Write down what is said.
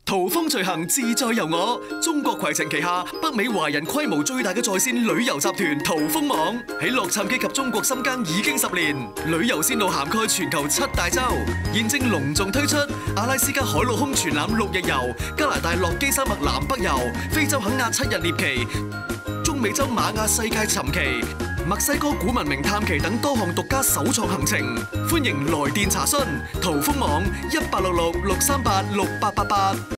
淘風隨行，自在遊我。中國攜程旗下北美華人規模最大嘅在線旅遊集團淘風網，喺洛杉磯及中國深耕已經10年，旅遊線路涵蓋全球7大洲，現正隆重推出阿拉斯加海陸空全覽6日遊、加拿大洛基山脈南北遊、非洲肯亞7日獵奇、中美洲瑪雅世界尋奇、墨西哥古文明探奇等多項獨家首創行程，歡迎來電查詢。淘風網1866-638-6888。